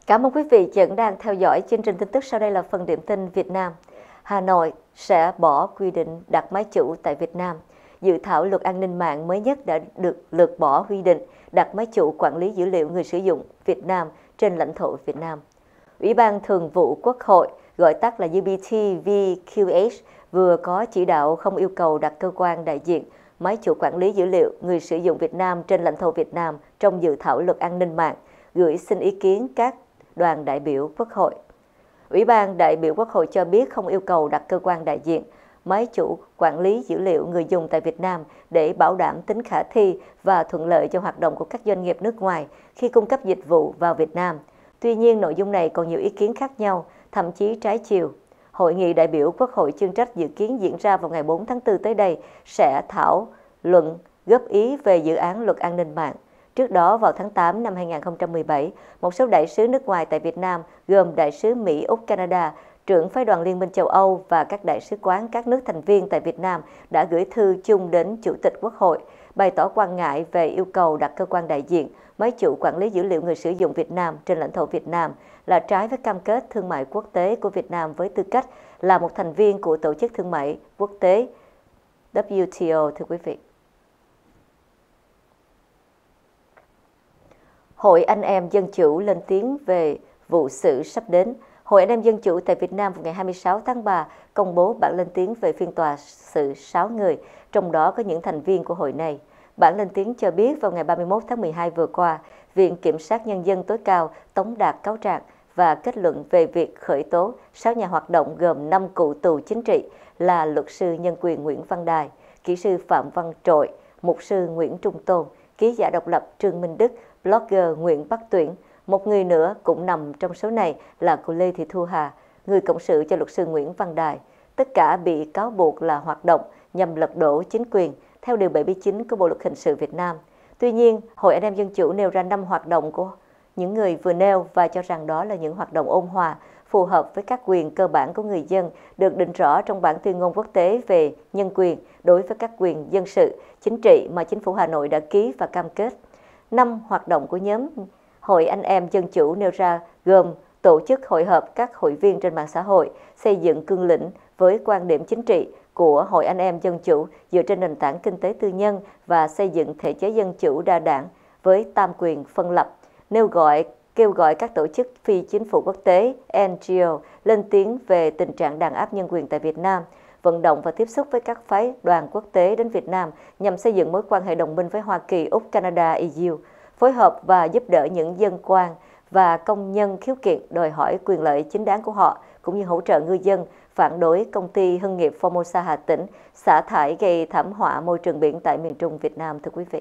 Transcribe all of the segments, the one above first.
Cảm ơn quý vị vẫn đang theo dõi chương trình tin tức. Sau đây là phần điểm tin Việt Nam. Hà Nội sẽ bỏ quy định đặt máy chủ tại Việt Nam. Dự thảo luật an ninh mạng mới nhất đã được lược bỏ quy định đặt máy chủ quản lý dữ liệu người sử dụng Việt Nam trên lãnh thổ Việt Nam. Ủy ban Thường vụ Quốc hội, gọi tắt là UBTVQH, vừa có chỉ đạo không yêu cầu đặt cơ quan đại diện máy chủ quản lý dữ liệu người sử dụng Việt Nam trên lãnh thổ Việt Nam trong dự thảo luật an ninh mạng, gửi xin ý kiến các đoàn đại biểu Quốc hội. Ủy ban đại biểu Quốc hội cho biết không yêu cầu đặt cơ quan đại diện máy chủ quản lý dữ liệu người dùng tại Việt Nam để bảo đảm tính khả thi và thuận lợi cho hoạt động của các doanh nghiệp nước ngoài khi cung cấp dịch vụ vào Việt Nam. Tuy nhiên, nội dung này còn nhiều ý kiến khác nhau, thậm chí trái chiều. Hội nghị đại biểu Quốc hội chuyên trách dự kiến diễn ra vào ngày 4 tháng 4 tới đây sẽ thảo luận góp ý về dự án luật an ninh mạng. Trước đó, vào tháng 8 năm 2017, một số đại sứ nước ngoài tại Việt Nam gồm đại sứ Mỹ, Úc, Canada, trưởng phái đoàn Liên minh châu Âu và các đại sứ quán các nước thành viên tại Việt Nam đã gửi thư chung đến Chủ tịch Quốc hội, bày tỏ quan ngại về yêu cầu đặt cơ quan đại diện máy chủ quản lý dữ liệu người sử dụng Việt Nam trên lãnh thổ Việt Nam là trái với cam kết thương mại quốc tế của Việt Nam với tư cách là một thành viên của Tổ chức Thương mại Quốc tế WTO, thưa quý vị. Hội Anh em Dân Chủ lên tiếng về vụ xử sắp đến. Hội Anh em Dân Chủ tại Việt Nam vào ngày 26 tháng 3 công bố bản lên tiếng về phiên tòa xử 6 người, trong đó có những thành viên của hội này. Bản lên tiếng cho biết vào ngày 31 tháng 12 vừa qua, Viện Kiểm sát Nhân dân tối cao tống đạt cáo trạng và kết luận về việc khởi tố 6 nhà hoạt động gồm 5 cựu tù chính trị là luật sư nhân quyền Nguyễn Văn Đài, kỹ sư Phạm Văn Trội, mục sư Nguyễn Trung Tôn, ký giả độc lập Trương Minh Đức, blogger Nguyễn Bắc Tuyển. Một người nữa cũng nằm trong số này là cô Lê Thị Thu Hà, người cộng sự cho luật sư Nguyễn Văn Đài. Tất cả bị cáo buộc là hoạt động nhằm lật đổ chính quyền theo Điều 79 của Bộ Luật Hình sự Việt Nam. Tuy nhiên, Hội Anh em Dân Chủ nêu ra 5 hoạt động của những người vừa nêu và cho rằng đó là những hoạt động ôn hòa, phù hợp với các quyền cơ bản của người dân được định rõ trong bản tuyên ngôn quốc tế về nhân quyền đối với các quyền dân sự, chính trị mà chính phủ Hà Nội đã ký và cam kết. 5 hoạt động của nhóm Hội Anh em Dân Chủ nêu ra gồm tổ chức hội họp các hội viên trên mạng xã hội, xây dựng cương lĩnh với quan điểm chính trị của Hội Anh em Dân Chủ dựa trên nền tảng kinh tế tư nhân và xây dựng thể chế dân chủ đa đảng với tam quyền phân lập, kêu gọi các tổ chức phi chính phủ quốc tế NGO lên tiếng về tình trạng đàn áp nhân quyền tại Việt Nam, vận động và tiếp xúc với các phái đoàn quốc tế đến Việt Nam nhằm xây dựng mối quan hệ đồng minh với Hoa Kỳ, Úc, Canada, EU, phối hợp và giúp đỡ những dân quan và công nhân khiếu kiện đòi hỏi quyền lợi chính đáng của họ, cũng như hỗ trợ ngư dân phản đối công ty Hưng nghiệp Formosa Hà Tĩnh xả thải gây thảm họa môi trường biển tại miền Trung Việt Nam, thưa quý vị.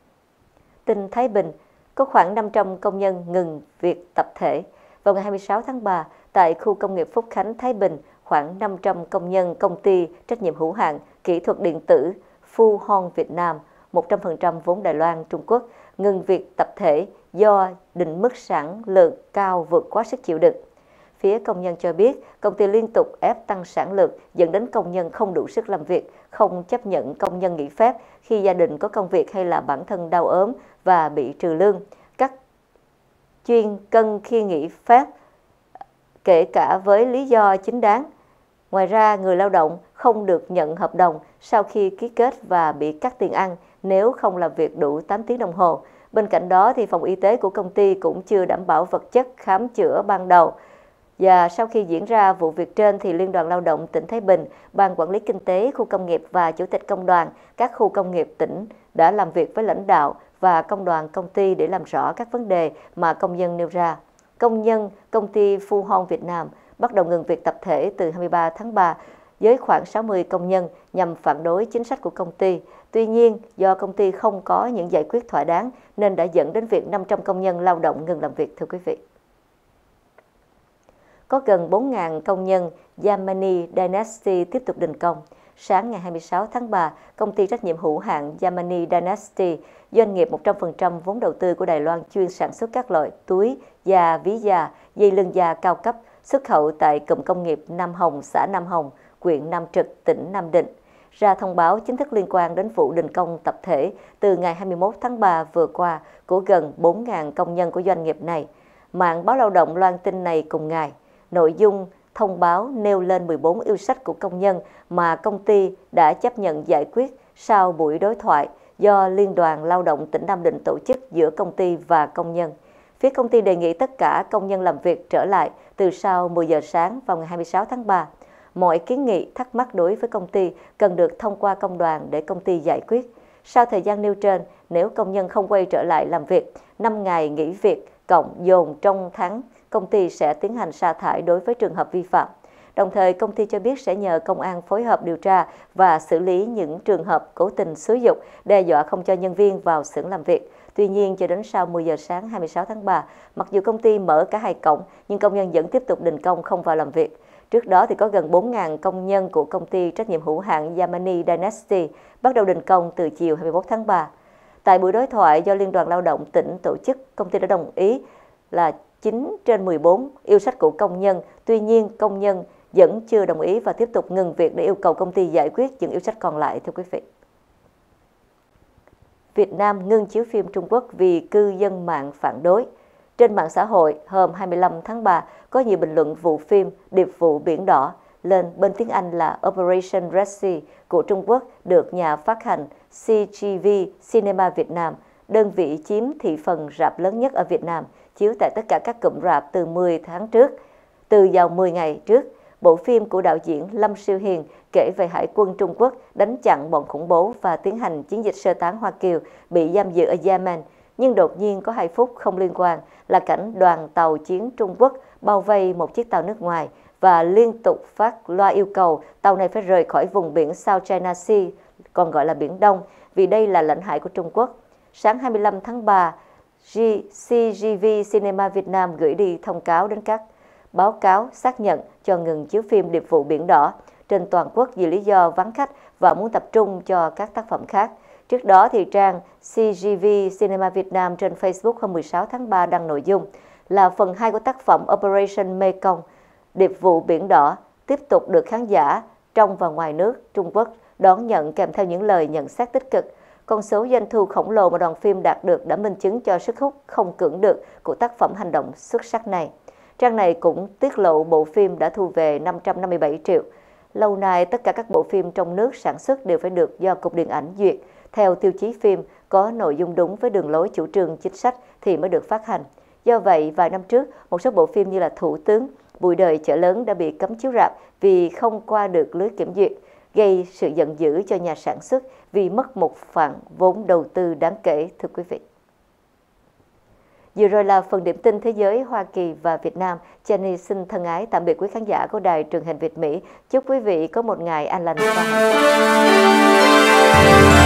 Tin Thái Bình, có khoảng 500 công nhân ngừng việc tập thể. Vào ngày 26 tháng 3, tại khu công nghiệp Phúc Khánh, Thái Bình, khoảng 500 công nhân công ty trách nhiệm hữu hạn kỹ thuật điện tử Phu Hon Việt Nam, 100% vốn Đài Loan, Trung Quốc, ngừng việc tập thể do định mức sản lượng cao vượt quá sức chịu đựng. Phía công nhân cho biết công ty liên tục ép tăng sản lượng dẫn đến công nhân không đủ sức làm việc, không chấp nhận công nhân nghỉ phép khi gia đình có công việc hay là bản thân đau ốm và bị trừ lương. Các chuyên cân khi nghỉ phép kể cả với lý do chính đáng. Ngoài ra, người lao động không được nhận hợp đồng sau khi ký kết và bị cắt tiền ăn nếu không làm việc đủ 8 tiếng đồng hồ. Bên cạnh đó, thì phòng y tế của công ty cũng chưa đảm bảo vật chất khám chữa ban đầu. Và sau khi diễn ra vụ việc trên, thì Liên đoàn Lao động tỉnh Thái Bình, Ban Quản lý Kinh tế khu công nghiệp và Chủ tịch Công đoàn các khu công nghiệp tỉnh đã làm việc với lãnh đạo và công đoàn công ty để làm rõ các vấn đề mà công nhân nêu ra. Công nhân công ty Phu Hon Việt Nam bắt đầu ngừng việc tập thể từ 23 tháng 3 với khoảng 60 công nhân nhằm phản đối chính sách của công ty. Tuy nhiên, do công ty không có những giải quyết thỏa đáng nên đã dẫn đến việc 500 công nhân lao động ngừng làm việc, thưa quý vị. Có gần 4.000 công nhân Yamani Dynasty tiếp tục đình công. Sáng ngày 26 tháng 3, công ty trách nhiệm hữu hạn Yamani Dynasty, doanh nghiệp 100% vốn đầu tư của Đài Loan chuyên sản xuất các loại túi, da, ví da, dây lưng da cao cấp, xuất khẩu tại cụm công nghiệp Nam Hồng, xã Nam Hồng, huyện Nam Trực, tỉnh Nam Định, ra thông báo chính thức liên quan đến vụ đình công tập thể từ ngày 21 tháng 3 vừa qua của gần 4.000 công nhân của doanh nghiệp này. Mạng báo Lao động loan tin này cùng ngày. Nội dung thông báo nêu lên 14 yêu sách của công nhân mà công ty đã chấp nhận giải quyết sau buổi đối thoại do Liên đoàn Lao động tỉnh Nam Định tổ chức giữa công ty và công nhân. Phía công ty đề nghị tất cả công nhân làm việc trở lại từ sau 10 giờ sáng vào ngày 26 tháng 3. Mọi kiến nghị, thắc mắc đối với công ty cần được thông qua công đoàn để công ty giải quyết. Sau thời gian nêu trên, nếu công nhân không quay trở lại làm việc, 5 ngày nghỉ việc cộng dồn trong tháng, công ty sẽ tiến hành sa thải đối với trường hợp vi phạm. Đồng thời, công ty cho biết sẽ nhờ công an phối hợp điều tra và xử lý những trường hợp cố tình xúi giục, đe dọa không cho nhân viên vào xưởng làm việc. Tuy nhiên, cho đến sau 10 giờ sáng 26 tháng 3, mặc dù công ty mở cả hai cổng, nhưng công nhân vẫn tiếp tục đình công không vào làm việc. Trước đó thì có gần 4.000 công nhân của công ty trách nhiệm hữu hạn Yamani Dynasty bắt đầu đình công từ chiều 21 tháng 3. Tại buổi đối thoại do Liên đoàn Lao động tỉnh tổ chức, công ty đã đồng ý là 9 trên 14 yêu sách của công nhân. Tuy nhiên, công nhân vẫn chưa đồng ý và tiếp tục ngừng việc để yêu cầu công ty giải quyết những yêu sách còn lại, thưa quý vị. Việt Nam ngưng chiếu phim Trung Quốc vì cư dân mạng phản đối. Trên mạng xã hội, hôm 25 tháng 3, có nhiều bình luận vụ phim Điệp vụ Biển Đỏ lên bên tiếng Anh là Operation Red Sea của Trung Quốc được nhà phát hành CGV Cinema Việt Nam, đơn vị chiếm thị phần rạp lớn nhất ở Việt Nam, chiếu tại tất cả các cụm rạp từ 10 tháng trước. Từ vào 10 ngày trước, bộ phim của đạo diễn Lâm Siêu Hiền kể về Hải quân Trung Quốc đánh chặn bọn khủng bố và tiến hành chiến dịch sơ tán Hoa Kiều bị giam giữ ở Yemen. Nhưng đột nhiên có 2 phút không liên quan là cảnh đoàn tàu chiến Trung Quốc bao vây một chiếc tàu nước ngoài và liên tục phát loa yêu cầu tàu này phải rời khỏi vùng biển South China Sea, còn gọi là Biển Đông, vì đây là lãnh hải của Trung Quốc. Sáng 25 tháng 3, CGV Cinema Việt Nam gửi đi thông cáo đến các báo cáo xác nhận cho ngừng chiếu phim Điệp vụ Biển Đỏ trên toàn quốc vì lý do vắng khách và muốn tập trung cho các tác phẩm khác. Trước đó, thì trang CGV Cinema Việt Nam trên Facebook hôm 16 tháng 3 đăng nội dung là phần 2 của tác phẩm Operation Mekong, Điệp vụ Biển Đỏ, tiếp tục được khán giả trong và ngoài nước Trung Quốc đón nhận kèm theo những lời nhận xét tích cực. Con số doanh thu khổng lồ mà đoàn phim đạt được đã minh chứng cho sức hút không cưỡng được của tác phẩm hành động xuất sắc này. Trang này cũng tiết lộ bộ phim đã thu về 557 triệu. Lâu nay, tất cả các bộ phim trong nước sản xuất đều phải được do Cục Điện ảnh duyệt, theo tiêu chí phim có nội dung đúng với đường lối chủ trương chính sách thì mới được phát hành. Do vậy, vài năm trước, một số bộ phim như là Thủ tướng, Bụi đời chợ lớn đã bị cấm chiếu rạp vì không qua được lưới kiểm duyệt, gây sự giận dữ cho nhà sản xuất vì mất một khoản vốn đầu tư đáng kể, thưa quý vị. Vừa rồi là phần điểm tin thế giới Hoa Kỳ và Việt Nam. Jenny xin thân ái tạm biệt quý khán giả của Đài Truyền hình Việt Mỹ. Chúc quý vị có một ngày an lành và hạnh phúc.